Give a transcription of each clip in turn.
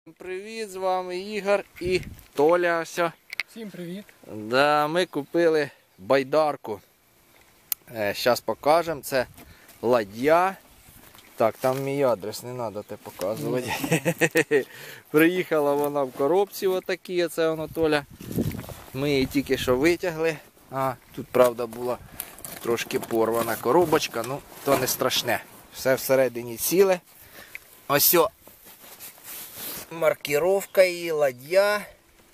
Привіт, з вами Ігор і Толя. Всім привіт. Да, ми купили байдарку. Зараз покажемо. Це ладья. Так, там мій адрес, не треба те показувати. Приїхала вона в коробці отакій, це воно Толя. Ми її тільки що витягли. Тут, правда, була трошки порвана коробочка, ну то не страшне. Все всередині ціле. Ось маркировка її, ладья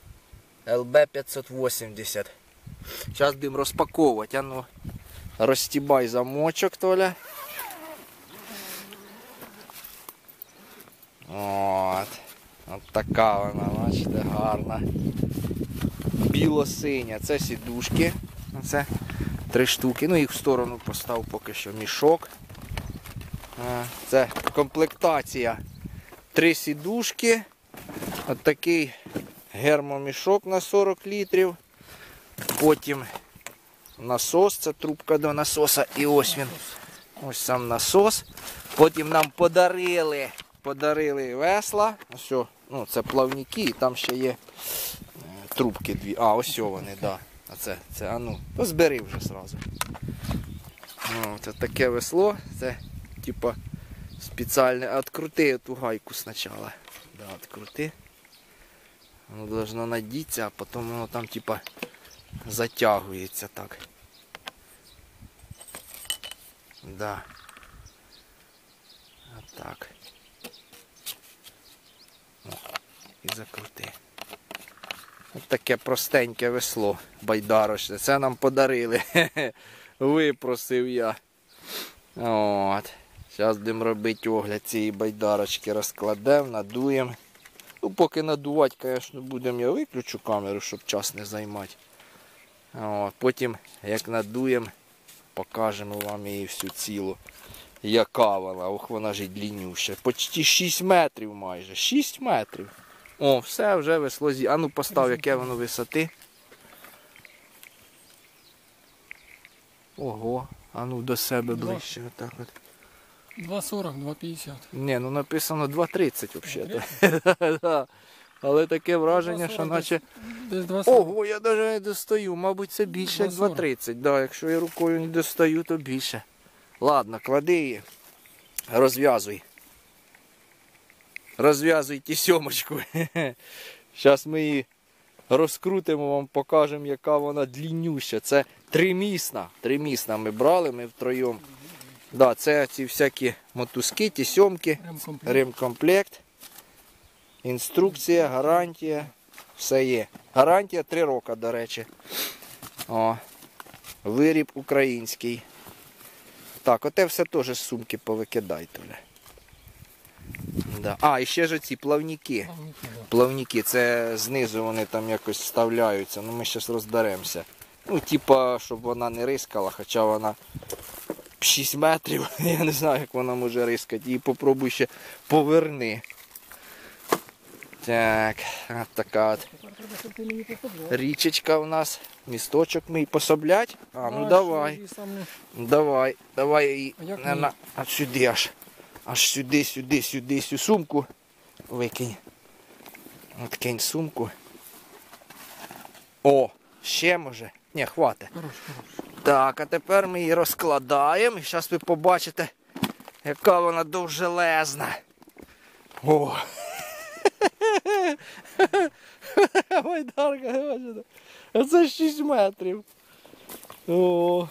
ЛБ-580. Зараз будемо розпаковувати. Ну, розстібай замочок, Толя. От така вона, бачите, гарна. Біло-синя. Це сідушки. Це 3 штуки. Ну, їх в сторону постав поки що мішок. Це комплектація. 3 сідушки. От такий гермомішок на 40 літрів. Потім насос, це трубка до насоса. І ось він. Ось сам насос. Потім нам подарили весла. Ось, ну, це плавники, і там ще є трубки 2. Ось вони, да. А це, то збери вже одразу. Це таке весло. Це, типа, спеціальне. Открути ту гайку спочатку. Да, открути. Воно должно надіться, а потім воно там, типа, затягується так. Да. Отак. І закрути. Ось таке простеньке весло байдарочне. Це нам подарили. Випросив я. От. Зараз будемо робити огляд цієї байдарочки. Розкладемо, надуємо. Ну, поки надувати, звісно, будемо, я виключу камеру, щоб час не займати. От. Потім, як надуємо, покажемо вам її всю цілу. Яка вона, ох, вона ж і длиннюща. Почти 6 метрів майже. 6 метрів. О, все, вже весло зі. А ну постав, яке воно висоти. Ого, а ну до себе ближче. Отак от. 2,40, 2,50. Ні, ну написано 2,30 взагалі. Але таке враження, що наче... Ого, я навіть не достаю. Мабуть, це більше як 2,30. Да, якщо я рукою не достаю, то більше. Ладно, клади її. Розв'язуй. Розв'язуй тісьомочку. Зараз ми її розкрутимо, вам покажемо, яка вона длиннюща. Це тримісна. Тримісна ми брали, ми втроєм. Да, це ці всякі мотузки, тісьомки, ремкомплект, інструкція, гарантія, все є. Гарантія 3 роки, до речі. Виріб український. Так, оте все теж з сумки повикидай, Толя. Да. І ще ж оці плавники. Плавники, це знизу вони там якось вставляються, ну ми зараз розберемося. Ну, типа, щоб вона не рискала, хоча вона 6 метрів, я не знаю, як вона може рискати. Її попробуй ще поверни. Так, от така от річечка у нас. Місточок ми її пособлять. Ну давай. Давай її сюди аж сюди, цю сумку викинь. От кинь сумку. О, ще може. Ні, хватить. Так, а тепер ми її розкладаємо. І зараз ви побачите, яка вона довжелезна. О! Байдарка, бачите? Оце 6 метрів. О!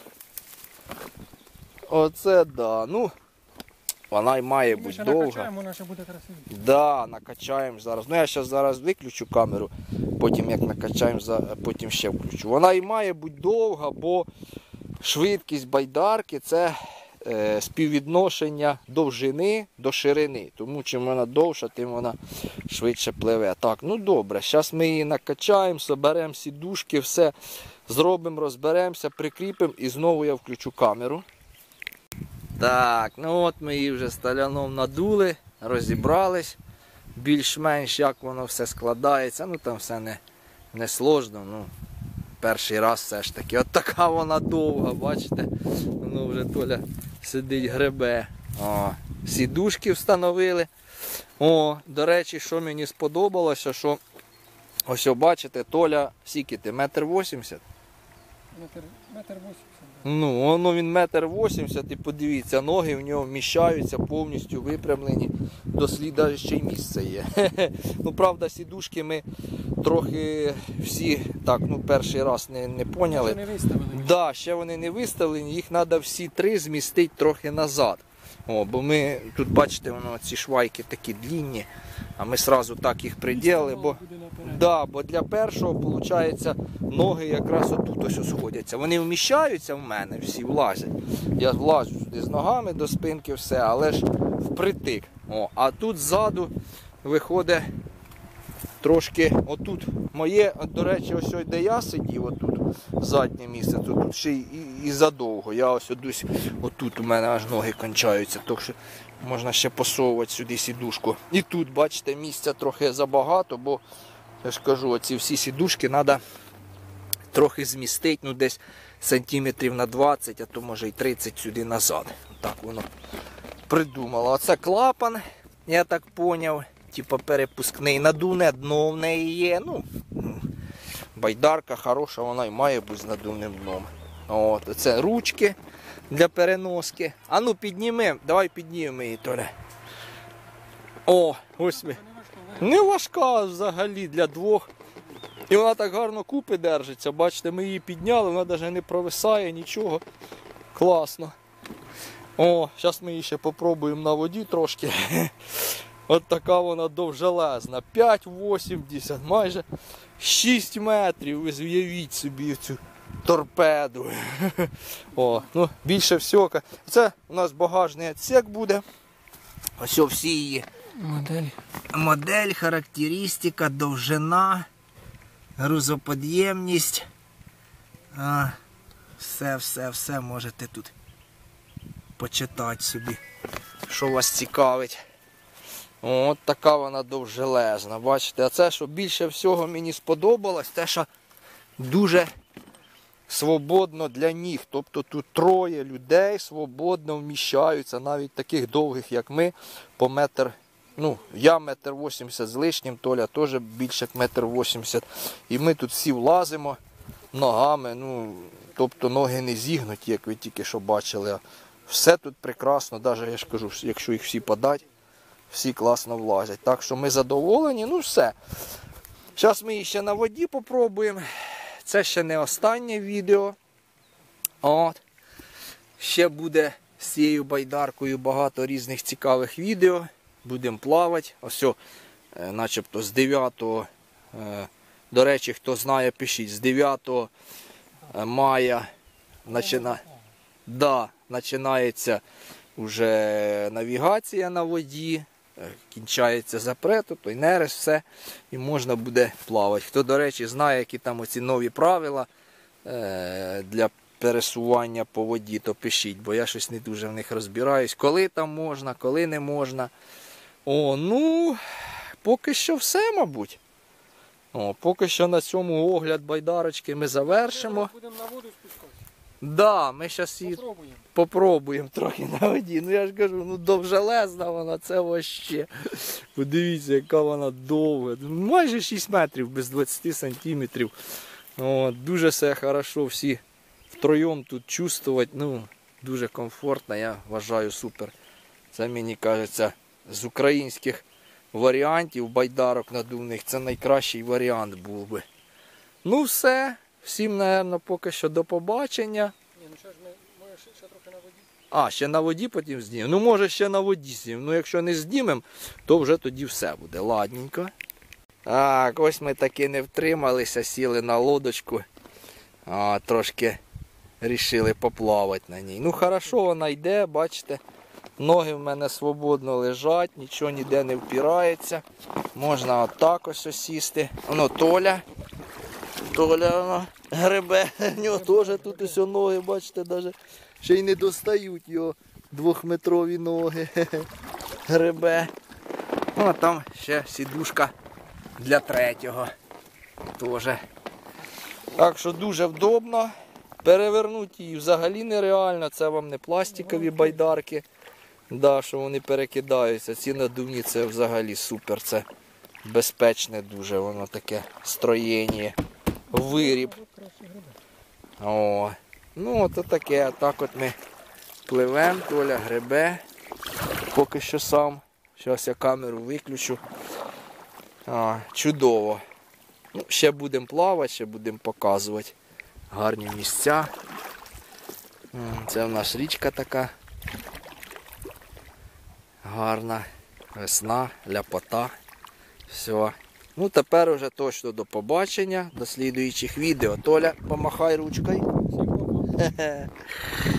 Оце да. Ну, вона й має бути довга. Накачаємо, вона ще буде красива. Да, накачаємо зараз. Ну, я зараз виключу камеру, потім як накачаємо, потім ще включу. Вона і має бути довга, бо швидкість байдарки – це співвідношення довжини до ширини. Тому чим вона довша, тим вона швидше пливе. Так, ну добре, зараз ми її накачаємо, соберемо сідушки, все зробимо, розберемося, прикріпимо і знову я включу камеру. Так, ну от ми її вже з Толяном надули, розібрались. Більш-менш як воно все складається. Ну там все не сложно. Ну, перший раз все ж таки. От така вона довга, бачите? Воно вже Толя сидить гребе. Сідушки встановили. О, до речі, що мені сподобалося, що ось бачите, Толя, скільки ти, 1,80 м? Метр 80. Ну, воно він 1,80 м і подивіться, ноги в нього вміщаються повністю випрямлені, до сліда ще й місце є. Ну, правда, сідушки ми трохи всі, так, ну, перший раз не поняли. Ще не виставили. Да, ще вони не виставлені, їх треба всі три змістити трохи назад. О, бо ми, тут бачите, воно ці швайки такі длінні, а ми одразу так їх приділили, бо, да, бо для першого, виходить, ноги якраз отут ось сходяться. Вони вміщаються в мене, всі влазять. Я влазю сюди з ногами до спинки, все, але ж впритик. О, а тут ззаду виходить трошки, отут моє, до речі, ось де я сидів, отут, заднє місце, то тут ще і задовго. Я ось одусь, отут у мене аж ноги кончаються, так що можна ще посовувати сюди сідушку. І тут, бачите, місця трохи забагато, бо, я ж кажу, оці всі сідушки треба трохи змістити, ну десь сантиметрів на 20, а то може й 30 сюди назад. Так воно придумало. Оце клапан, я так зрозумів. Типа перепускний, надувне дно в неї є. Ну, байдарка хороша, вона і має бути з надувним дном. От, це ручки для переноски. А ну піднімемо, давай піднімемо її, Толя. О, ось ми. Не важка взагалі для двох. І вона так гарно купи держиться. Бачите, ми її підняли, вона навіть не провисає, нічого. Класно. О, зараз ми її ще попробуємо на воді трошки. От така вона довжелезна. 5,80, майже 6 метрів. Ви уявіть собі цю торпеду. О, ну, більше всього. Це у нас багажний відсек буде. Ось всі її модель, характеристика, довжина, грузоподємність. Все можете тут почитати собі, що вас цікавить. От така вона довжелезна, бачите. А це, що більше всього мені сподобалось, те, що дуже свободно для ніг. Тобто тут троє людей свободно вміщаються, навіть таких довгих, як ми, по метр. Ну, я 1,80 м з лишнім, Толя теж більше як 1,80 м. І ми тут всі влазимо ногами, ну, тобто ноги не зігнуті, як ви тільки що бачили. Все тут прекрасно, навіть я ж кажу, якщо їх всі подати, всі класно влазять. Так що ми задоволені, ну все. Зараз ми її ще на воді попробуємо. Це ще не останнє відео. От. Ще буде з цією байдаркою багато різних цікавих відео. Будемо плавати. Ось, начебто з 9-го, до речі, хто знає, пишіть, з 9 мая починається вже навігація на воді. Кінчається запрет, тобто і нерест, все, і можна буде плавати. Хто, до речі, знає, які там оці нові правила для пересування по воді, то пишіть, бо я щось не дуже в них розбираюсь. Коли там можна, коли не можна. О, ну, поки що все, мабуть. О, поки що на цьому огляд байдарочки ми завершимо. Будемо на воду спускатися. Да, ми зараз її попробуємо трохи на воді. Ну я ж кажу, ну довжелезна вона, це вообще. Подивіться, яка вона довга. Майже 6 метрів без 20 сантиметрів. О, дуже все хорошо, всі втроєм тут чувствувати. Ну, дуже комфортно, я вважаю, супер. Це, мені кажеться, з українських варіантів байдарок надувних, це найкращий варіант був би. Ну все. Всім, мабуть, поки що до побачення. Ні, ну що ж, ми ще трохи на воді. А, ще на воді потім знімемо. Ну, може, ще на воді знімемо. Ну, якщо не знімемо, то вже тоді все буде. Ладненько. Так, ось ми таки не втрималися, сіли на лодочку. Трошки вирішили поплавати на ній. Ну, хорошо вона йде, бачите. Ноги в мене свободно лежать, нічого ніде не впирається. Можна отак ось сісти. Воно Толя воно гребе, в нього теж тут ось ноги, бачите, навіть ще й не достають його 2-метрові ноги. Гребе. Ну, а там ще сідушка для третього. Теж. Так що дуже вдобно. Перевернути її взагалі нереально, це вам не пластикові байдарки. Да, що вони перекидаються. Ці надувні це взагалі супер. Це безпечне дуже, воно таке строєння. Виріб. Краще гриби. О, ну от таке. Так от ми пливемо, Толя гребе. Поки що сам. Зараз я камеру виключу. Чудово. Ну, ще будемо плавати, ще будемо показувати гарні місця. Це в нас річка така. Гарна. Весна, ляпота. Все. Ну тепер уже точно до побачення, до слідуючих відео. Толя, помахай ручкою. Всім пока.